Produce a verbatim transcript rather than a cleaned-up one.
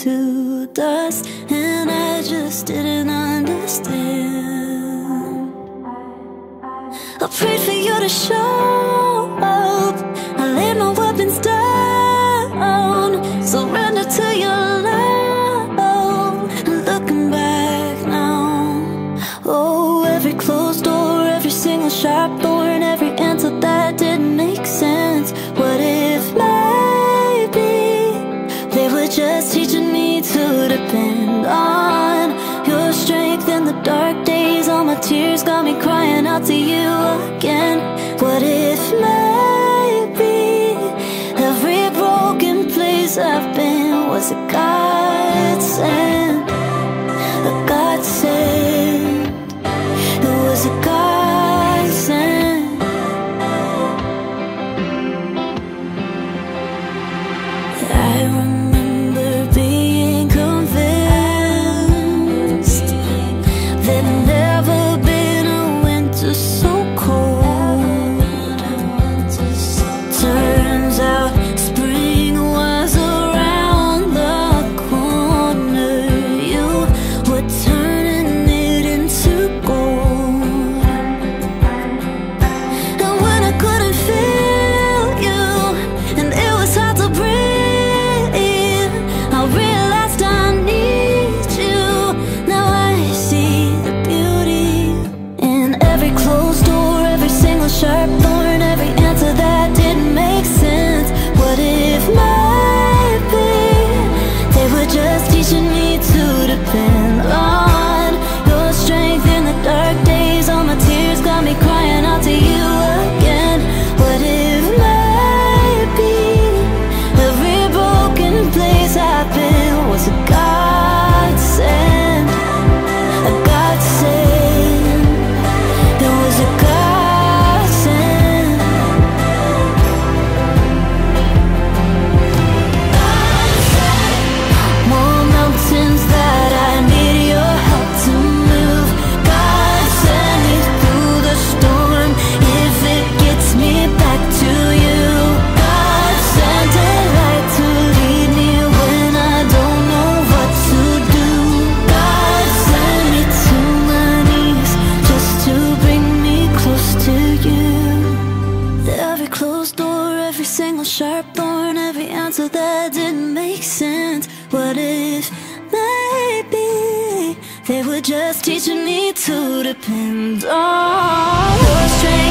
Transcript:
to dust, and I just didn't understand. I prayed for you to show up. I laid my weapons down, surrender to your love. And looking back now, oh, every closed door, every single sharp thorn, every answer that didn't make sense. What if maybe they were just teaching me to depend on your strength in the dark days? All my tears got me crying out to you again. What if maybe every broken place I've been was a godsend? A godsend. It was a godsend. I remember being convinced there'd never been a winter so cold. Turns out spring was around the corner. You were turning it into gold. And when I couldn't feel you and it was hard to breathe, I realized I need you. Now I see the beauty in every closed door, every single sharp thorn, every answer that didn't make sense. What if maybe they were just teaching me to depend on your strength in the dark days? All my tears got me crying out to you again. What if maybe every broken place I've been was a godsend? A godsend. It was a godsend. More mountains that I need your help to move. God send me through the storm if it gets me back to you. God send a light to lead me when I don't know what to do. God send me to my knees just to bring me close to you. Every closed door, every single sharp thorn, every answer that didn't make sense. What if maybe they were just teaching me to depend on your strength